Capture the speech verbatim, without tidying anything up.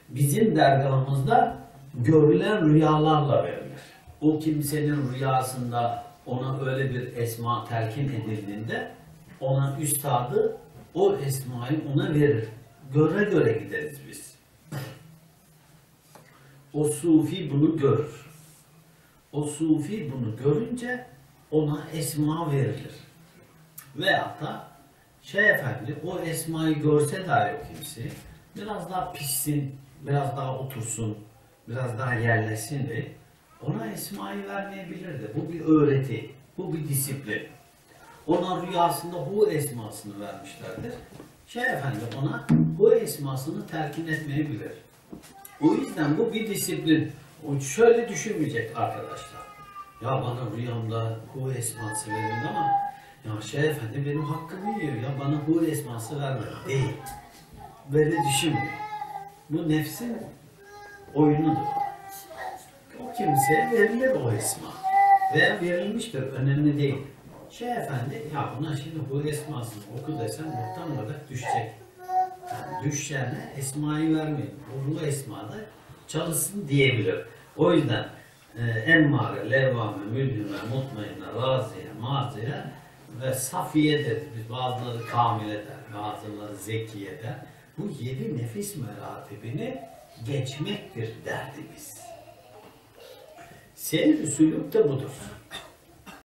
bizim dergahımızda görülen rüyalarla verilir. O kimsenin rüyasında ona öyle bir esma telkin edildiğinde ona üstadı o esmayı ona verir. Göre göre gideriz biz. O sufi bunu görür. O sufi bunu görünce ona esma verilir. Veyahut da şey efendi o esmayı görse dahi o kimse biraz daha pişsin, biraz daha otursun, biraz daha yerleşsin de ona esmayı vermeyebilirdi. Bu bir öğreti, bu bir disiplin. Ona rüyasında hu esmasını vermişlerdir. Şey efendi ona hu esmasını telkin etmeyebilir. O yüzden bu bir disiplin. O şöyle düşünmeyecek arkadaşlar. Ya bana rüyamda hu esması verildi ama ya şey efendi benim hakkımı yiyor ya bana hu esması vermedi. Değil. Böyle düşünmüyor. Bu nefsin oyunudur. O kimseye verilir o esma. Veya verilmiştir. Önemli değil. Şey efendi ya buna şimdi hu esmasını oku desem muhtemelen olarak düşecek. Yani düşeceğine esmayı vermeyin. O ruh esmada çalışsın diyebilir. O yüzden e, emmare, levvame, mülhime, mutmainne, raziye, maziye ve safiye dedi. Biz bazıları kamile der, bazıları zekiye der. Bu yedi nefis meratibini geçmektir derdimiz. Seyir-i sülük de budur.